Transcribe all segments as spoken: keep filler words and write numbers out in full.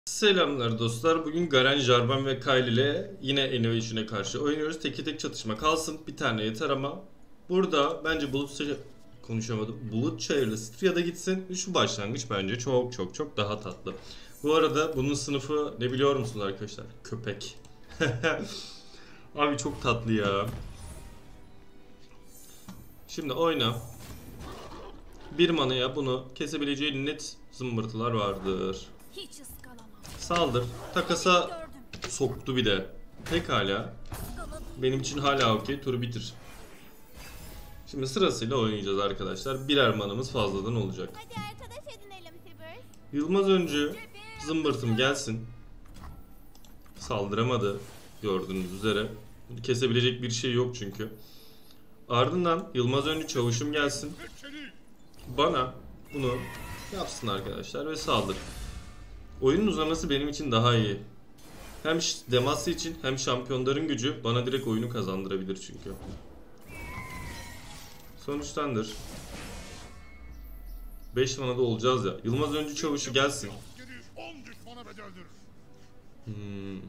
Selamlar dostlar. Bugün Garen, Jarvan ve Kyle ile yine Innovation'e karşı oynuyoruz. Teke tek çatışma kalsın. Bir tane yeter ama. Burada bence Bulut Çayır... Konuşamadım. Bulut Çayır'la Stria'da gitsin. Şu başlangıç bence çok çok çok daha tatlı. Bu arada bunun sınıfı ne biliyor musunuz arkadaşlar? Köpek. Abi çok tatlı ya. Şimdi oyna. Bir manaya bunu kesebileceği net zımbırtılar vardır. Saldır. Takasa soktu bir de. Pekala. Benim için hala okey. Turu bitir. Şimdi sırasıyla oynayacağız arkadaşlar. Birer manamız fazladan olacak. Yılmaz öncü zımbırtım gelsin. Saldıramadı. Gördüğünüz üzere. Kesebilecek bir şey yok çünkü. Ardından Yılmaz öncü çavuşum gelsin. Bana bunu yapsın arkadaşlar ve saldır. Oyunun uzaması benim için daha iyi. Hem Demacia için hem şampiyonların gücü bana direkt oyunu kazandırabilir çünkü. Sonuçtandır. beş manada olacağız ya. Yılmaz öncü çavuşu gelsin. Hmm.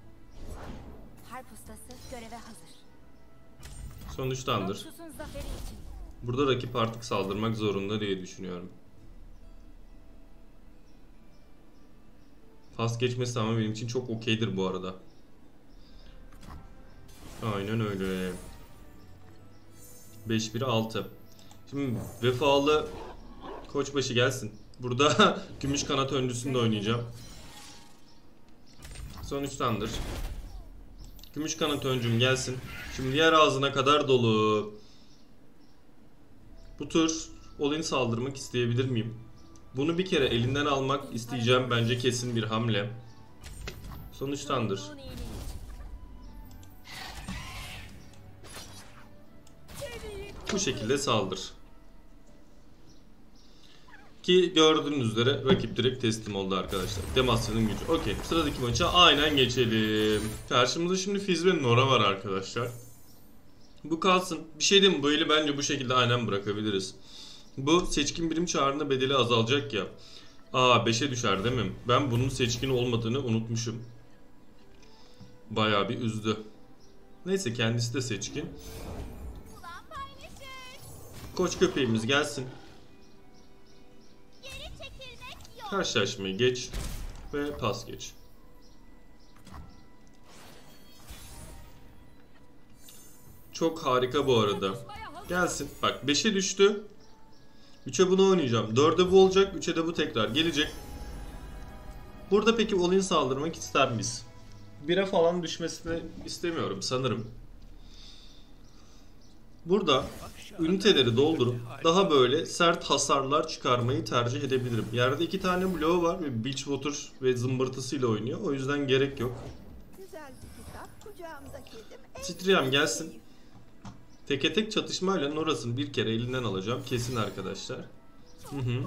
Sonuçtandır. Burada rakip artık saldırmak zorunda diye düşünüyorum. Pas geçmesi ama benim için çok okeydir bu arada. Aynen öyle. beş bir altı. Şimdi vefalı koçbaşı gelsin. Burada gümüş kanat öncüsünde oynayacağım. Sonuçtandır. Gümüş kanat öncüm gelsin. Şimdi yer ağzına kadar dolu. Bu tur all-in saldırmak isteyebilir miyim? Bunu bir kere elinden almak isteyeceğim, bence kesin bir hamle. Sonuçtandır. Bu şekilde saldır. Ki gördüğünüz üzere rakip direkt teslim oldu arkadaşlar. Demacia'nın gücü. Okey. Sıradaki maça aynen geçelim. Karşımızda şimdi Fizz ve Nora var arkadaşlar. Bu kalsın. Bir şey diyeyim mi? Bu eli bence bu şekilde aynen bırakabiliriz. Bu seçkin birim çağrında bedeli azalacak ya. Aa beşe düşer değil mi? Ben bunun seçkin olmadığını unutmuşum. Bayağı bir üzdü. Neyse kendisi de seçkin. Koç köpeğimiz gelsin. Karşılaşmayı geç. Ve pas geç. Çok harika bu arada. Gelsin. Bak beşe düştü. üçe bunu oynayacağım. dörde bu olacak. üçe de bu tekrar gelecek. Burada peki all-in saldırmak ister miyiz? bire falan düşmesini istemiyorum sanırım. Burada üniteleri doldurup daha böyle sert hasarlar çıkarmayı tercih edebilirim. Yerde iki tane bloğu var ve Beachwater ve zımbırtısıyla oynuyor. O yüzden gerek yok. Citriam gelsin. Teke tek çatışmayla Nora'sını bir kere elinden alacağım. Kesin arkadaşlar. Hı hı.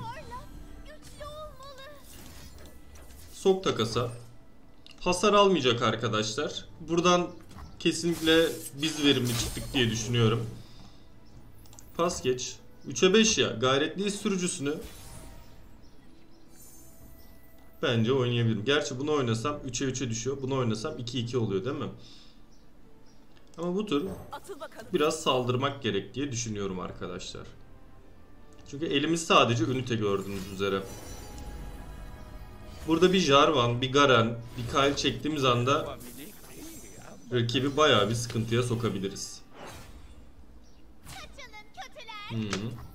Sok takasa. Hasar almayacak arkadaşlar. Buradan kesinlikle biz verimli çıktık diye düşünüyorum. Pas geç. üçe beş ya. Gayretli iz sürücüsünü bence oynayabilirim. Gerçi bunu oynasam üçe üçe düşüyor. Bunu oynasam iki iki oluyor değil mi? Ama bu tur biraz saldırmak gerek diye düşünüyorum arkadaşlar. Çünkü elimiz sadece ünite gördüğünüz üzere. Burada bir Jarvan, bir Garen, bir Kyle çektiğimiz anda rakibi bayağı bir sıkıntıya sokabiliriz. Hmm.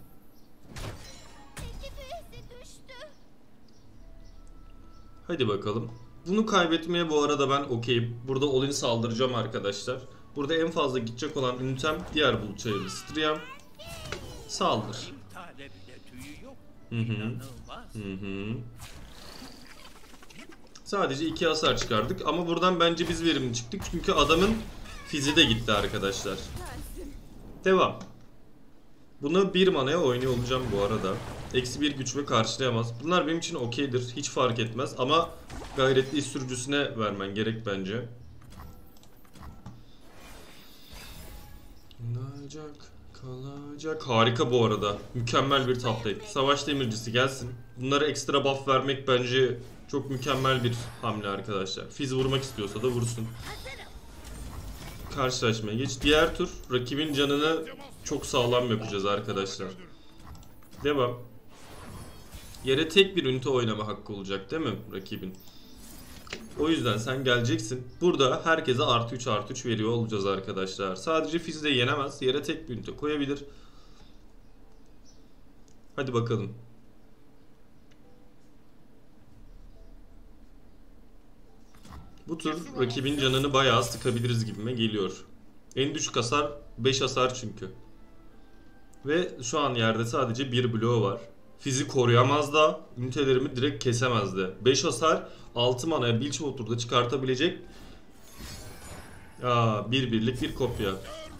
Hadi bakalım. Bunu kaybetmeye bu arada ben okeyim. Burada all-in saldıracağım arkadaşlar. Burada en fazla gidecek olan ünitem diğer Bulut Çayır'lı Stria'm. Saldır. Hı hı. Hı hı. Sadece iki hasar çıkardık ama buradan bence biz verimli çıktık. Çünkü adamın fizi de gitti arkadaşlar. Devam. Bunu bir manaya oynuyor olacağım bu arada. Eksi bir güç ve karşılayamaz. Bunlar benim için okeydir. Hiç fark etmez ama gayretli iz sürücüsüne vermen gerek bence. Kalacak, kalacak. Harika bu arada. Mükemmel bir top lane. Savaş demircisi gelsin. Bunlara ekstra buff vermek bence Çok mükemmel bir hamle arkadaşlar. Fiz vurmak istiyorsa da vursun. Karşılaşmaya geç. Diğer tur rakibin canını çok sağlam yapacağız arkadaşlar. Devam. Yere tek bir ünite oynama hakkı olacak değil mi rakibin? O yüzden sen geleceksin. Burada herkese artı üç artı üç veriyor olacağız arkadaşlar. Sadece Fizz de yenemez. Yere tek bir ünite koyabilir. Hadi bakalım. Bu tur rakibin canını bayağı sıkabiliriz gibime geliyor. En düşük hasar beş hasar çünkü. Ve şu an yerde sadece bir bloğu var. Fizz'i koruyamaz da ünitelerimi direkt kesemez de. beş hasar altı manaya Bilgewater'da çıkartabilecek. Aa, bir birlik bir kopya.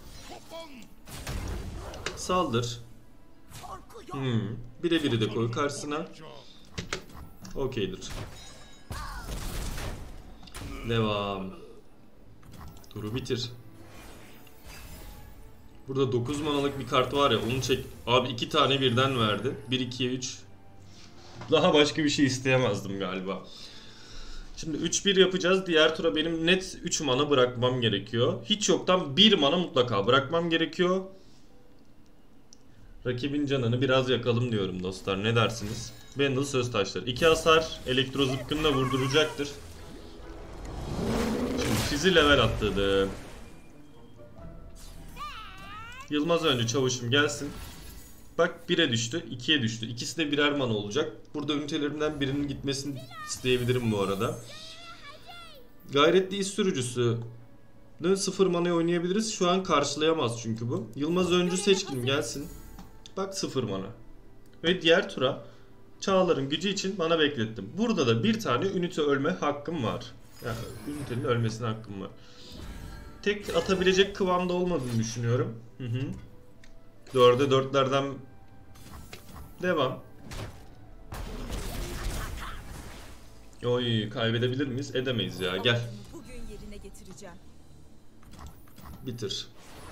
Saldır. Hmm. Bire biri de koy karşısına. Okeydir. Devam. Turu bitir. Burada dokuz manalık bir kart var ya, onu çek. Abi iki tane birden verdi. bir ikiye üç. Daha başka bir şey isteyemezdim galiba. Şimdi üç bir yapacağız. Diğer tura benim net üç mana bırakmam gerekiyor. Hiç yoktan bir mana mutlaka bırakmam gerekiyor. Rakibin canını biraz yakalım diyorum dostlar. Ne dersiniz? Bendel söz taşları. iki hasar elektro zıpkınla vurduracaktır. Şimdi Fizz'i level attırdı. Yılmaz önce çavuşum gelsin. Bak bire düştü, ikiye düştü. İkisi de birer mana olacak. Burada ünitelerimden birinin gitmesini isteyebilirim bu arada. Gayretli iş sürücüsü sıfır manaya oynayabiliriz. Şu an karşılayamaz çünkü bu. Yılmaz öncü seçkin gelsin. Bak sıfır mana. Ve diğer tura Çağlar'ın gücü için bana beklettim. Burada da bir tane ünite ölme hakkım var. Yani ünitenin ölmesine hakkım var. Tek atabilecek kıvamda olmadığını düşünüyorum. Hı hı. Dörde dörtlerden devam. Oy, kaybedebilir miyiz? Edemeyiz ya. Gel. Bugün yerine getireceğim. Bitir.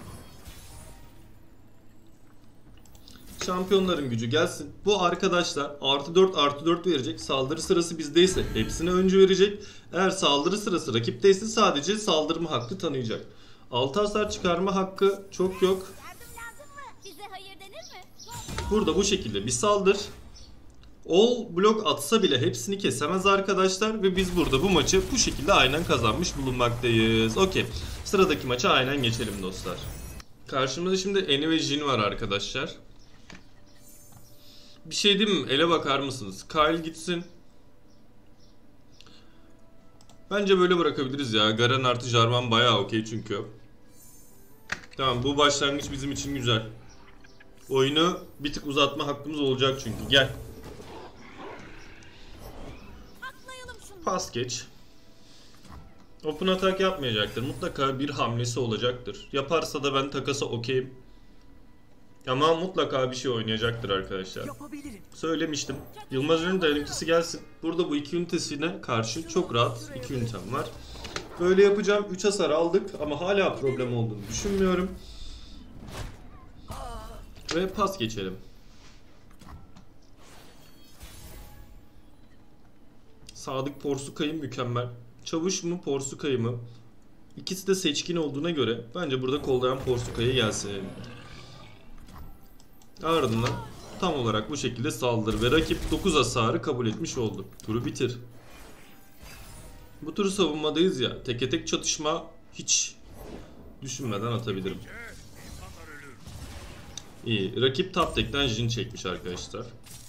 Şampiyonların gücü gelsin. Bu arkadaşlar artı dört artı dört verecek. Saldırı sırası bizdeyse hepsine öncü verecek. Eğer saldırı sırası rakipteyse sadece saldırma hakkı tanıyacak. altı hasar çıkarma hakkı çok yok. Bize hayır denir mi? Burada bu şekilde bir saldır. All blok atsa bile hepsini kesemez arkadaşlar. Ve biz burada bu maçı bu şekilde aynen kazanmış bulunmaktayız. Okey. Sıradaki maça aynen geçelim dostlar. Karşımızda şimdi Annie ve Jhin var arkadaşlar. Bir şey diyeyim mi? Ele bakar mısınız? Kyle gitsin. Bence böyle bırakabiliriz ya. Garen artı Jarvan bayağı okey çünkü. Tamam, bu başlangıç bizim için güzel. Oyunu bir tık uzatma hakkımız olacak çünkü. Gel. Pas geç. Open atak yapmayacaktır. Mutlaka bir hamlesi olacaktır. Yaparsa da ben takasa okeyim. Ama mutlaka bir şey oynayacaktır arkadaşlar. Söylemiştim. Yılmaz Ünlü'nün dayanıklısı gelsin. Burada bu iki ünitesine karşı çok rahat iki ünitem var. Böyle yapacağım. üç hasar aldık ama hala problem olduğunu düşünmüyorum. Ve pas geçelim. Sadık Porsukay'ı mükemmel. Çavuş mu Porsukay mı? İkisi de seçkin olduğuna göre bence burada kollayan Porsukay'a gelsin. Ardından tam olarak bu şekilde saldır ve rakip dokuz hasarı kabul etmiş oldu. Turu bitir. Bu turu savunmadayız ya. Teke tek çatışma hiç düşünmeden atabilirim. İyi. Rakip top deck'ten Jhin çekmiş arkadaşlar.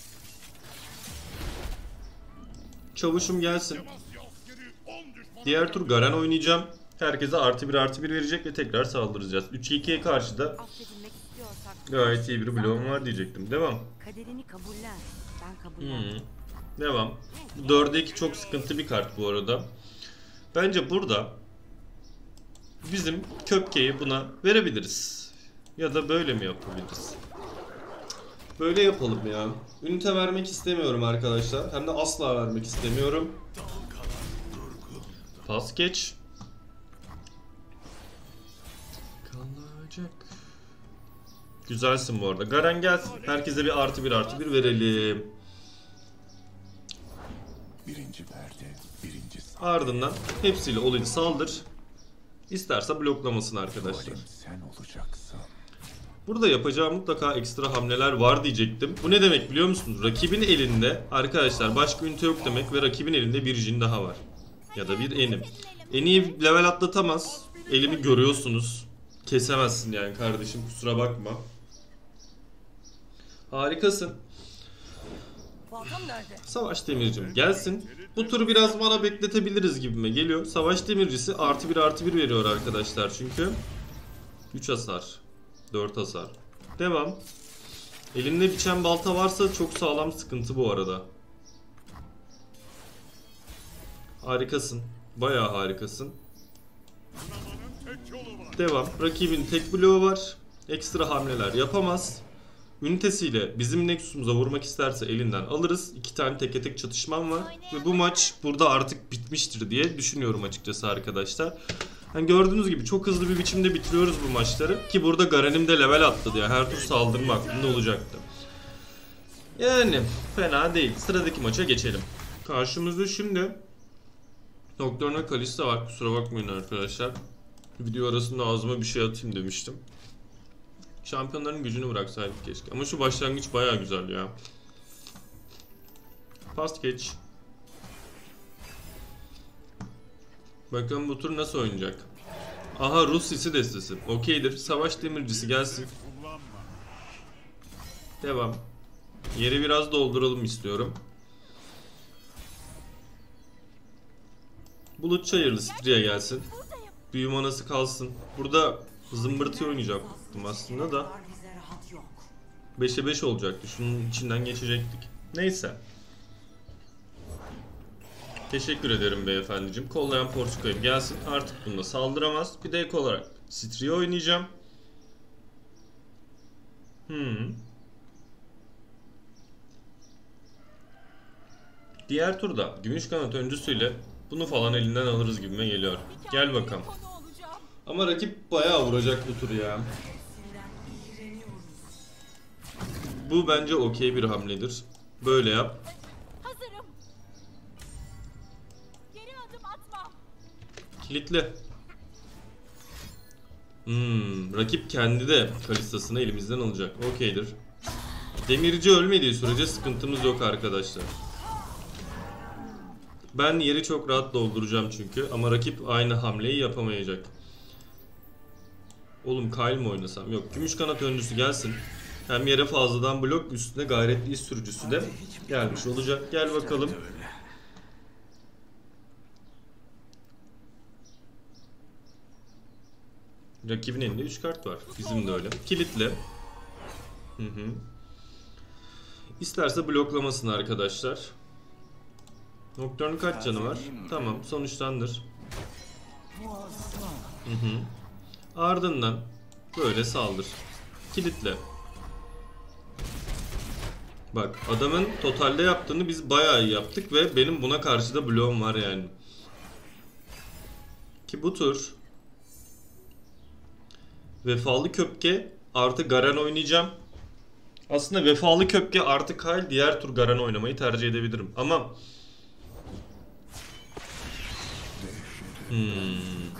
Çavuşum gelsin. Diğer tur Garen oynayacağım. Herkese artı bir artı bir verecek ve tekrar saldıracağız. üç ikiye karşı da gayet iyi bir bloğum var diyecektim. Devam. Kaderini kabullen. Ben kabullendim. Hmm. Devam. dörde iki çok sıkıntı bir kart bu arada. Bence burada bizim köpkeyi buna verebiliriz. Ya da böyle mi yapabiliriz? Böyle yapalım ya. Ünite vermek istemiyorum arkadaşlar. Hem de asla vermek istemiyorum. Pas geç. Kalacak. Güzelsin bu arada. Garen gelsin. Herkese bir artı bir artı bir verelim. Birinci ben. Ardından hepsiyle all in saldır. İsterse bloklamasın arkadaşlar. Sen olacaksın. Burada yapacağı mutlaka ekstra hamleler var diyecektim. Bu ne demek biliyor musunuz? Rakibin elinde arkadaşlar başka ünite yok demek ve rakibin elinde bir Jhin daha var. Ya da bir Enim. Eni'yi level atlatamaz. Elimi görüyorsunuz. Kesemezsin yani kardeşim, kusura bakma. Harikasın. Savaş demircim gelsin. Bu turu biraz mana bekletebiliriz gibime geliyor. Savaş demircisi artı bir artı bir veriyor arkadaşlar çünkü. üç hasar. dört hasar. Devam. Elinde biçen balta varsa çok sağlam sıkıntı bu arada. Harikasın. Bayağı harikasın. Devam. Rakibin tek bloğu var. Ekstra hamleler yapamaz. Ünitesiyle bizim Nexus'umuza vurmak isterse elinden alırız. İki tane teke tek çatışmam var. Ve bu maç burada artık bitmiştir diye düşünüyorum açıkçası arkadaşlar. Yani gördüğünüz gibi çok hızlı bir biçimde bitiriyoruz bu maçları. Ki burada Garen'im de level atladı ya. Her tur saldırma aklında olacaktı. Yani fena değil. Sıradaki maça geçelim. Karşımızda şimdi Nocturne Kalista var. Kusura bakmayın arkadaşlar. Video arasında ağzıma bir şey atayım demiştim. Şampiyonların gücünü bıraksaydık keşke. Ama şu başlangıç bayağı güzel ya. Fast geç. Bakalım bu tur nasıl oynayacak. Aha, Rus sisi destesi. Okeydir. Savaş demircisi gelsin. Devam. Yeri biraz dolduralım istiyorum. Bulut çayırlı Striya gelsin. Büyü manası kalsın. Burada zımbırtı oynayacaktım aslında da. beşe beş olacaktı. Şunun içinden geçecektik. Neyse. Teşekkür ederim beyefendiciğim. Kollayan Porçukayım gelsin. Artık bununla saldıramaz. Bir de ek olarak Striya oynayacağım. Hmm. Diğer turda Gümüş Kanat öncüsüyle bunu falan elinden alırız gibime geliyor. Gel bakalım. Ama rakip bayağı vuracak bu tur ya. Bu bence okey bir hamledir. Böyle yap. Hazırım. Geri adım atma. Kilitle. Hmm, rakip kendi de Kalista'sını elimizden alacak. Okeydir. Demirci ölmediği sürece sıkıntımız yok arkadaşlar. Ben yeri çok rahat dolduracağım çünkü. Ama rakip aynı hamleyi yapamayacak. Oğlum Kyle mi oynasam? Yok. Gümüş kanat öncüsü gelsin. Hem yere fazladan blok, üstüne gayretli iz sürücüsü de gelmiş olacak. Gel bakalım. Rakibin elinde üç kart var. Bizim de öyle. Kilitle. Hı hı. İsterse bloklamasın arkadaşlar. Nocturne kaç canı var? Tamam, sonuçlandır. Hı hı. Ardından böyle saldır. Kilitle. Bak, adamın totalde yaptığını biz bayağı iyi yaptık ve benim buna karşı da bloğum var yani. Ki bu tur Vefalı Köpke artı Garen oynayacağım. Aslında Vefalı Köpke artı Kyle, diğer tur Garen oynamayı tercih edebilirim ama Hmm.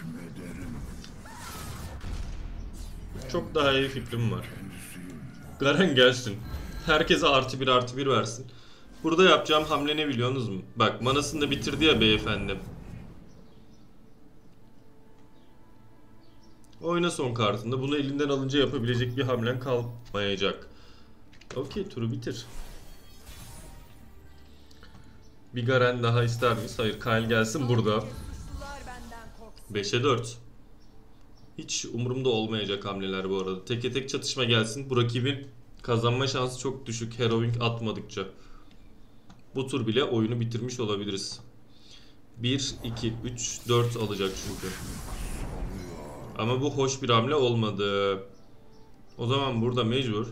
Çok daha iyi fikrim var. Garen gelsin. Herkese artı bir artı bir versin. Burada yapacağım hamle ne biliyorsunuz mu? Bak, manasını da bitirdi ya beyefendi. Oyna son kartında. Bunu elinden alınca yapabilecek bir hamlen kalmayacak. Okey, turu bitir. Bir Garen daha ister miyiz? Hayır, Kyle gelsin burada. beşe dört. Hiç umurumda olmayacak hamleler bu arada. Teke tek çatışma gelsin. Bu rakibin kazanma şansı çok düşük. Harrowing atmadıkça. Bu tur bile oyunu bitirmiş olabiliriz. bir, iki, üç, dört alacak çünkü. Ama bu hoş bir hamle olmadı. O zaman burada mecbur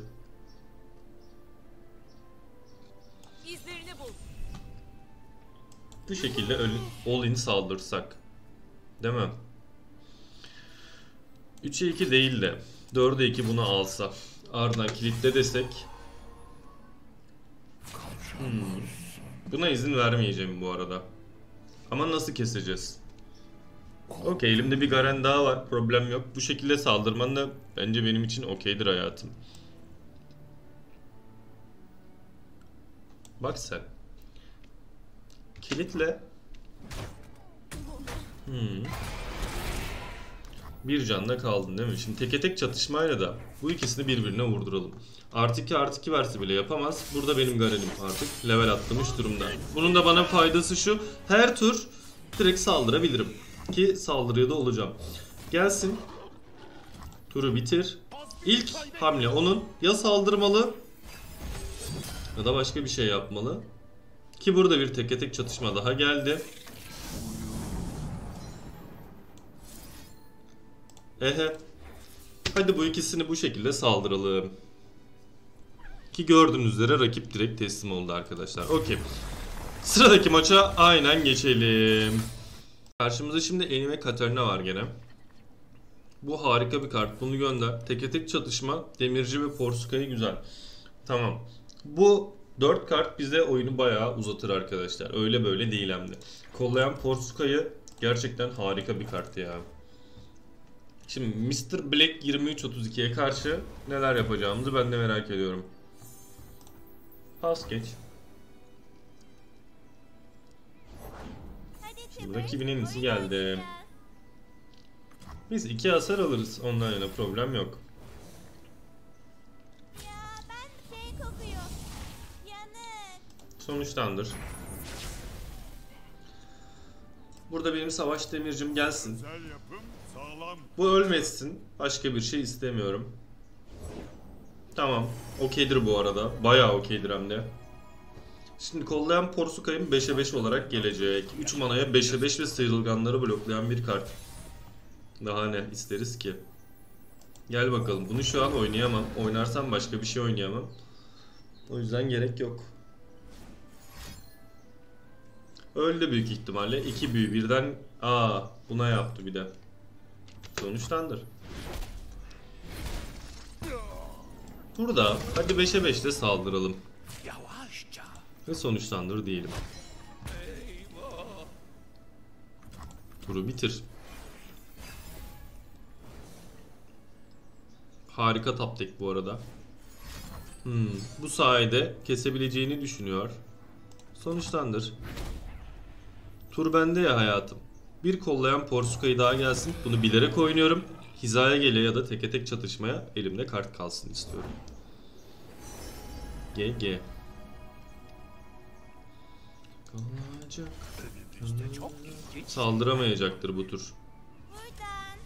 bu şekilde all in saldırsak. Değil mi? üçe iki değil de dörde iki bunu alsa. Ardından kilitle desek. Hmm. Buna izin vermeyeceğim bu arada. Ama nasıl keseceğiz? Okey, elimde bir Garen daha var. Problem yok. Bu şekilde saldırman da bence benim için okeydir hayatım. Bak sen. Kilitle. Hmm. Bir canla kaldın değil mi? Şimdi teke tek çatışmayla da bu ikisini birbirine vurduralım. Artı iki artı iki verse bile yapamaz. Burada benim Garen'im artık level atlamış durumda. Bunun da bana faydası şu. Her tur direkt saldırabilirim. Ki saldırıya da olacağım. Gelsin. Turu bitir. İlk hamle onun. Ya saldırmalı ya da başka bir şey yapmalı. Ki burada bir teke tek çatışma daha geldi. Ehe. Hadi bu ikisini bu şekilde saldıralım. Ki gördüğünüz üzere rakip direkt teslim oldu arkadaşlar. Okey. Sıradaki maça aynen geçelim. Karşımızda şimdi Annie ve Katarina var gene. Bu harika bir kart. Bunu gönder. Teke tek çatışma. Demirci ve Porska'yı güzel. Tamam. Bu dört kart bize oyunu bayağı uzatır arkadaşlar. Öyle böyle değil hem de. Kollayan Porska'yı gerçekten harika bir kart ya. Şimdi mister Black yirmi üç otuz ikiye karşı neler yapacağımızı ben de merak ediyorum. Pas geç. Şimdi rakibin en iyisi geldi. Biz iki hasar alırız. Ondan yana problem yok. Ya ben şey kokuyor. Yanık. Sonuçtandır. Burada benim savaş demircim gelsin. Bu ölmesin. Başka bir şey istemiyorum. Tamam. Okeydir bu arada. Bayağı okeydir hem de. Şimdi kollayan Porsuka'nın beşe beş olarak gelecek. üç manaya beşe beş ve sıyrılganları bloklayan bir kart. Daha ne isteriz ki? Gel bakalım. Bunu şu an oynayamam. Oynarsam başka bir şey oynayamam. O yüzden gerek yok. Öldü büyük ihtimalle. İki büyü birden. Aa, buna yaptı bir de. Sonuçtandır. Burada hadi beşe beşte saldıralım. Ve sonuçlandır diyelim. Turu bitir. Harika top deck bu arada. Hmm, bu sayede kesebileceğini düşünüyor. Sonuçlandır. Tur bende ya hayatım. Bir kollayan Porsuka'yı daha gelsin. Bunu bilerek oynuyorum. Hizaya gele ya da teke tek çatışmaya elimde kart kalsın istiyorum. G G. Saldıramayacaktır bu tur. Buradan.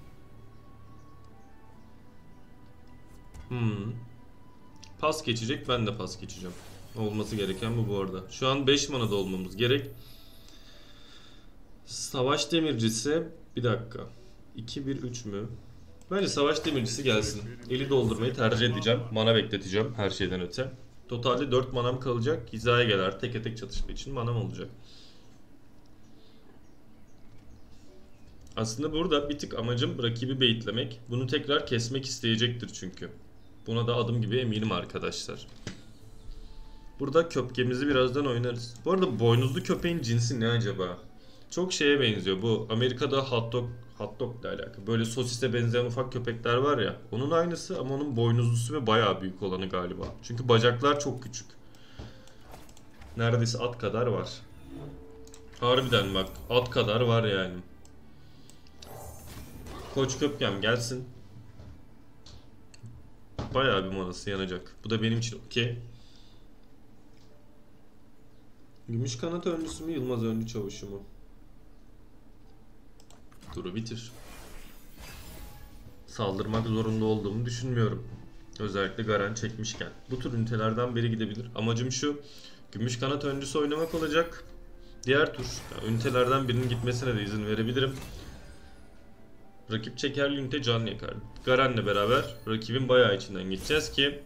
Hmm. Pas geçecek, ben de pas geçeceğim. Olması gereken bu bu arada. Şu an beş manada olmamız gerek. Savaş demircisi bir dakika. iki bir üç mü? Bence savaş demircisi gelsin. Eli doldurmayı tercih edeceğim. Mana bekleteceğim her şeyden öte. Totalde dört manam kalacak. Hizaya gelir. Teke tek çatışma için manam olacak. Aslında burada bir tık amacım rakibi baitlemek. Bunu tekrar kesmek isteyecektir çünkü. Buna da adım gibi eminim arkadaşlar. Burada köpkemizi birazdan oynarız. Bu arada boynuzlu köpeğin cinsi ne acaba? Çok şeye benziyor. Bu Amerika'da hot dog, hot dog ile alakalı. Böyle sosise benzeyen ufak köpekler var ya. Onun aynısı ama onun boynuzlusu ve bayağı büyük olanı galiba. Çünkü bacaklar çok küçük. Neredeyse at kadar var. Harbiden bak at kadar var yani. Koç köpkem gelsin. Bayağı bir manası yanacak. Bu da benim için okey. Gümüş kanat öncüsü mü Yılmaz öncü çavuşu mu? Turu bitir. Saldırmak zorunda olduğumu düşünmüyorum. Özellikle Garen çekmişken. Bu tür ünitelerden biri gidebilir. Amacım şu. Gümüş kanat öncüsü oynamak olacak. Diğer tur yani ünitelerden birinin gitmesine de izin verebilirim. Rakip çekerli ünite can yakar. Garen'le beraber rakibin bayağı içinden gideceğiz ki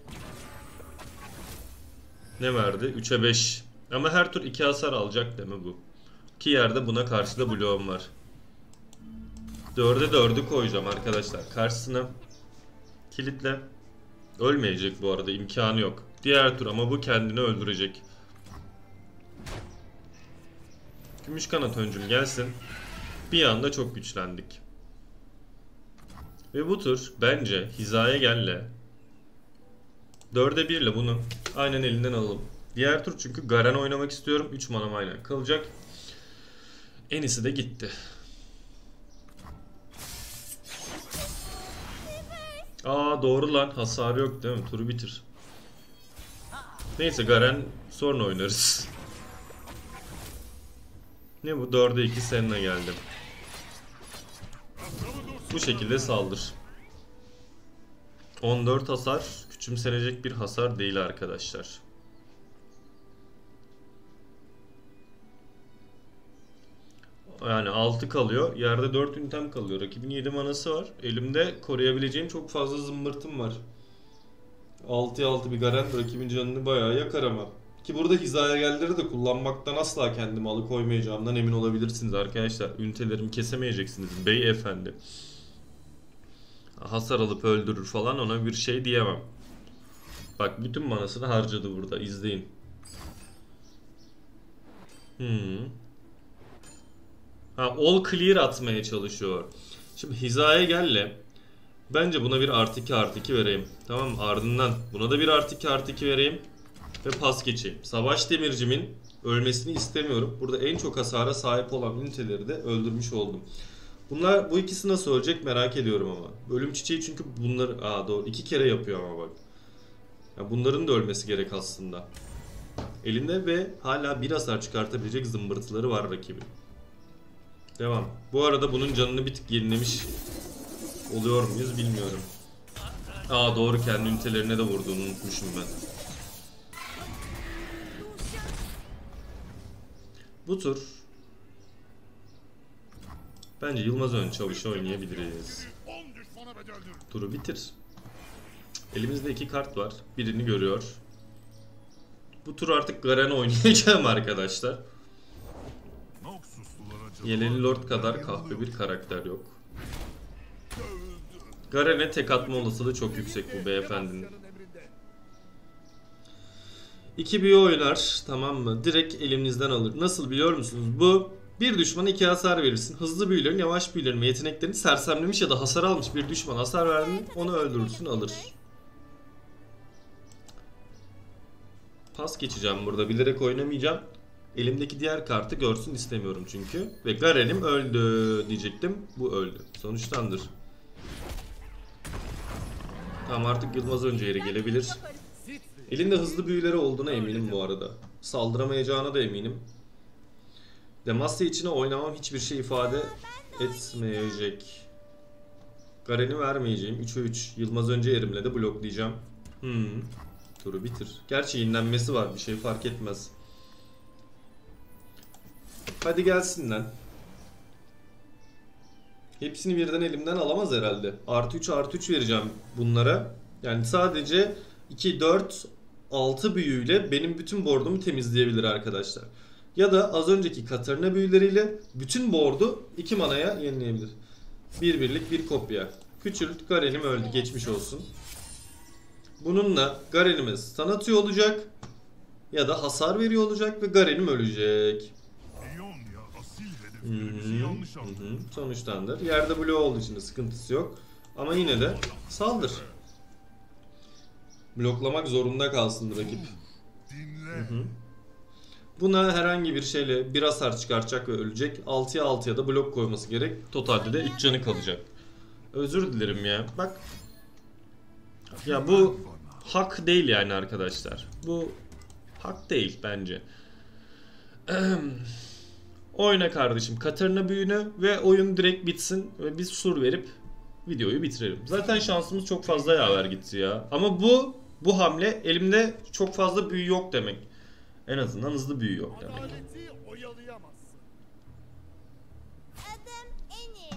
ne verdi? üçe beş. Ama her tur iki hasar alacak deme bu. İki yerde buna karşı da bloğum var. dörde dördü koyacağım arkadaşlar. Karşısına kilitle. Ölmeyecek bu arada. İmkanı yok. Diğer tur ama bu kendini öldürecek. Gümüş kanat öncüm gelsin. Bir anda çok güçlendik. Ve bu tur bence hizaya gelle. dörde bir ile bunu aynen elinden alalım. Diğer tur çünkü Garen oynamak istiyorum. üç manam aynen kalacak. En iyisi de gitti. Aa doğru lan. Hasarı yok değil mi? Turu bitir. Neyse Garen sonra oynarız. Ne bu? dörde iki seninle geldim. Bu şekilde saldır. on dört hasar. Küçümsenecek bir hasar değil arkadaşlar. Yani altı kalıyor. Yerde dört ünitem kalıyor. Rakibin yedi manası var. Elimde koruyabileceğim çok fazla zımbırtım var. altıya altı bir Garen rakibin canını bayağı yakar ama. Ki burada hizaya geldileri de kullanmaktan asla kendimi alıkoymayacağımdan emin olabilirsiniz arkadaşlar. Ünitelerimi kesemeyeceksiniz beyefendi. Hasar alıp öldürür falan, ona bir şey diyemem. Bak bütün manasını harcadı burada, izleyin. Hmm. Ha, all clear atmaya çalışıyor. Şimdi hizaya gelle. Bence buna bir artı iki artı iki vereyim. Tamam mı? Ardından buna da bir artı iki artı iki vereyim. Ve pas geçeyim. Savaş demircimin ölmesini istemiyorum. Burada en çok hasara sahip olan üniteleri de öldürmüş oldum. Bunlar, bu ikisi nasıl ölecek merak ediyorum ama. Ölüm çiçeği çünkü bunları... Aa doğru, iki kere yapıyor ama bak. Ya bunların da ölmesi gerek aslında. Elinde ve hala bir hasar çıkartabilecek zımbırtıları var rakibin. Devam. Bu arada bunun canını bir tık yenilemiş oluyor muyuz bilmiyorum. Aa doğru, kendi ünitelerine de vurduğunu unutmuşum ben. Bu tur bence Yılmaz Ön Çavuş'u oynayabiliriz. Turu bitir. Elimizde iki kart var. Birini görüyor. Bu tur artık Garen oynayacağım arkadaşlar. Yeleli Lord kadar kahpe bir karakter yok. Garen'e tek atma olasılığı çok yüksek bu beyefendinin. İki büyü oynar, tamam mı? Direkt elimizden alır. Nasıl biliyor musunuz? Bu bir düşmana iki hasar verirsin. Hızlı büyülerin, yavaş büyülerin ve yeteneklerini sersemlemiş ya da hasar almış bir düşman hasar verdin, onu öldürürsün, alır. Pas geçeceğim burada, bilerek oynamayacağım. Elimdeki diğer kartı görsün istemiyorum çünkü. Ve Garen'im öldü diyecektim. Bu öldü. Sonuçtandır. Tamam, artık Yılmaz önce yeri gelebilir. Elinde hızlı büyüleri olduğuna eminim bu arada. Saldıramayacağına da eminim. Demacia içine oynamam hiçbir şey ifade etmeyecek. Garen'i vermeyeceğim. üçe üç. Yılmaz önce yerimle de bloklayacağım. Hmm. Turu bitir. Gerçi yenilenmesi var. Bir şey fark etmez. Hadi gelsin lan. Hepsini birden elimden alamaz herhalde. Artı üç artı üç vereceğim bunlara. Yani sadece iki, dört, altı büyüyle benim bütün board'umu temizleyebilir arkadaşlar. Ya da az önceki Katarina büyüleriyle bütün board'u iki manaya yenileyebilir. Bir birlik bir kopya. Küçült, Garen'im öldü, geçmiş olsun. Bununla Garen'imiz stun atıyor olacak. Ya da hasar veriyor olacak ve Garen'im ölecek. Hı -hı, hı -hı. Sonuçtandır. Yerde bloğu olduğu için de sıkıntısı yok. Ama yine de saldır. Bloklamak zorunda kalsın rakip. Hı -hı. Buna herhangi bir şeyle bir hasar çıkartacak ve ölecek. altıya altıya da blok koyması gerek. Totalde de üç canı kalacak. Özür dilerim ya. Bak. Ya bu hak değil yani arkadaşlar. Bu hak değil bence. Oyna kardeşim Katarina büyünü ve oyun direkt bitsin ve biz sur verip videoyu bitirelim. Zaten şansımız çok fazla yaver gitti ya. Ama bu bu hamle elimde çok fazla büyü yok demek. En azından hızlı büyü yok demek. Adım Eni.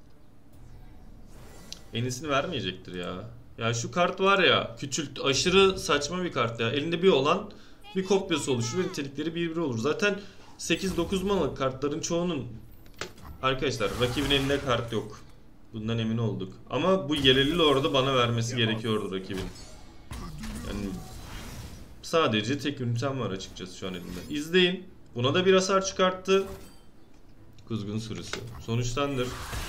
Enisini vermeyecektir ya. Ya şu kart var ya, küçült, aşırı saçma bir kart ya. Elinde bir olan bir kopyası oluşur ve nitelikleri birbiri olur. Zaten sekiz dokuz manalık kartların çoğunun arkadaşlar rakibin elinde kart yok. Bundan emin olduk. Ama bu yeleli orada bana vermesi gerekiyordu rakibin. Yani sadece tek ünitem var açıkçası şu an elimde. İzleyin. Buna da bir hasar çıkarttı. Kuzgun sürüsü. Sonuçtandır.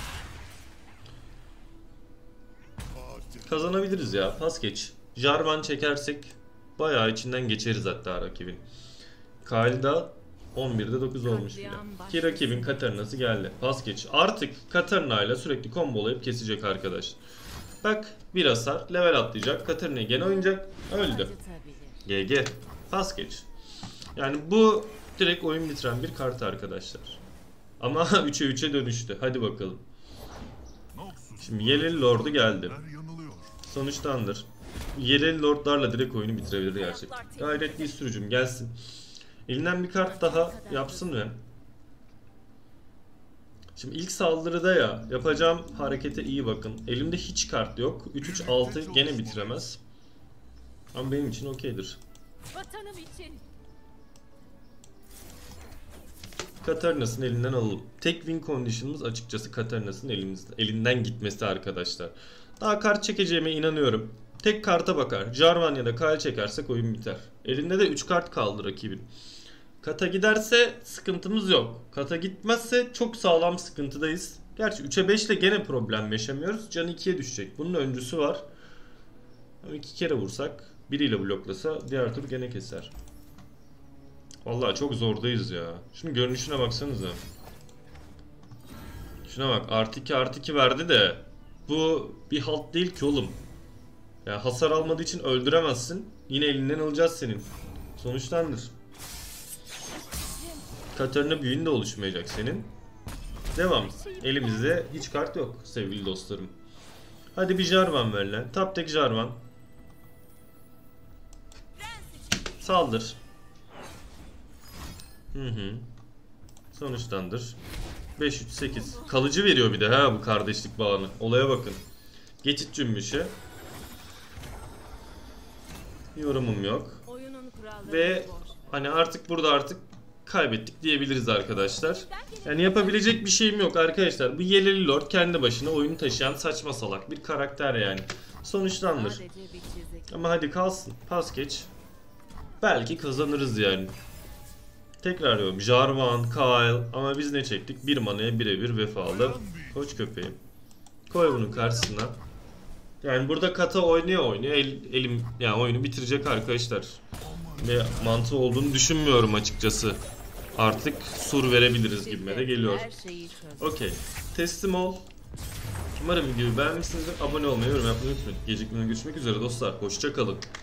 Kazanabiliriz ya. Pas geç. Jarvan çekersek bayağı içinden geçeriz hatta rakibin. Kayla on birde dokuz olmuş bile. Ki rakibin Katarina'sı geldi. Pas geç. Artık Katarina ile sürekli kombolayıp kesecek arkadaş. Bak bir hasar. Level atlayacak. Katarina'yı gene oynayacak. Öldü. G G. Pas geç. Yani bu direkt oyun bitiren bir kart arkadaşlar. Ama üçe üçe dönüştü. Hadi bakalım. Şimdi Yeleli Lord'u geldi. Sonuçtandır. Yeleli Lord'larla direkt oyunu bitirebilir gerçekten. Gayretli sürücüm gelsin. Elinden bir kart daha yapsın ve şimdi ilk saldırıda ya yapacağım harekete iyi bakın. Elimde hiç kart yok. üç üç altı gene bitiremez. Ama benim için okeydir. Vatanım için. Katarina'sını elinden alalım. Tek win condition'ımız açıkçası Katarina'sının elimizde, elinden gitmesi arkadaşlar. Daha kart çekeceğime inanıyorum. Tek karta bakar. Jarvan ya da Kayle çekersek oyun biter. Elinde de üç kart kaldı rakibin. Kata giderse sıkıntımız yok. Kata gitmezse çok sağlam sıkıntıdayız. Gerçi üçe beş ile gene problem yaşamıyoruz. Can ikiye düşecek. Bunun öncüsü var. iki kere vursak, biriyle bloklasa diğer tur gene keser. Vallahi çok zordayız ya. Şunun görünüşüne baksanıza. Şuna bak, artı iki artı iki verdi de bu bir halt değil ki oğlum. Ya hasar almadığı için öldüremezsin. Yine elinden alacağız senin. Sonuçtandır. Katarina büyüğün de oluşmayacak senin. Devam. Elimizde hiç kart yok sevgili dostlarım. Hadi bir Jarvan ver lan. Top tek Jarvan. Saldır. Hı hı. Sonuçtandır. beş üç sekiz. Kalıcı veriyor bir de ha bu kardeşlik bağını. Olaya bakın. Geçit cümbüşe. Yorumum yok. Ve hani artık burada artık kaybettik diyebiliriz arkadaşlar. Yani yapabilecek bir şeyim yok arkadaşlar. Bu Yeleli Lord kendi başına oyunu taşıyan saçma salak bir karakter yani. Sonuçtandır. Ama hadi kalsın. Pas geç. Belki kazanırız yani. Tekrar diyorum. Jarvan, Kayle ama biz ne çektik? Bir manaya birebir vefalı. Koç köpeğim. Koy bunun karşısına. Yani burada kata oynuyor oynuyor. El, elim yani oyunu bitirecek arkadaşlar. Ve mantığı olduğunu düşünmüyorum açıkçası. Artık sur verebiliriz gibime de geliyor. Okey. Teslim ol. Umarım videoyu beğenmişsinizdir. Abone olmayı, yorum yapmayı unutmayın. Gecikmeden görüşmek üzere dostlar. Hoşça kalın.